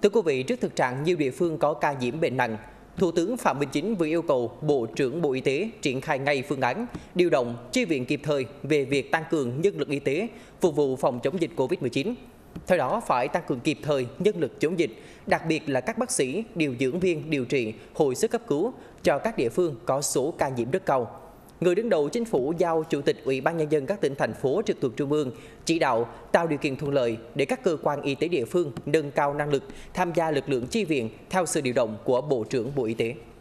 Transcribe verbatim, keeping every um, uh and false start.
Thưa quý vị, trước thực trạng nhiều địa phương có ca nhiễm bệnh nặng, Thủ tướng Phạm Minh Chính vừa yêu cầu Bộ trưởng Bộ Y tế triển khai ngay phương án điều động chi viện kịp thời về việc tăng cường nhân lực y tế phục vụ phòng chống dịch Covid mười chín. Theo đó, phải tăng cường kịp thời nhân lực chống dịch, đặc biệt là các bác sĩ, điều dưỡng viên điều trị, hồi sức cấp cứu cho các địa phương có số ca nhiễm rất cao. Người đứng đầu Chính phủ giao Chủ tịch Ủy ban Nhân dân các tỉnh, thành phố trực thuộc Trung ương chỉ đạo tạo điều kiện thuận lợi để các cơ quan y tế địa phương nâng cao năng lực tham gia lực lượng chi viện theo sự điều động của Bộ trưởng Bộ Y tế.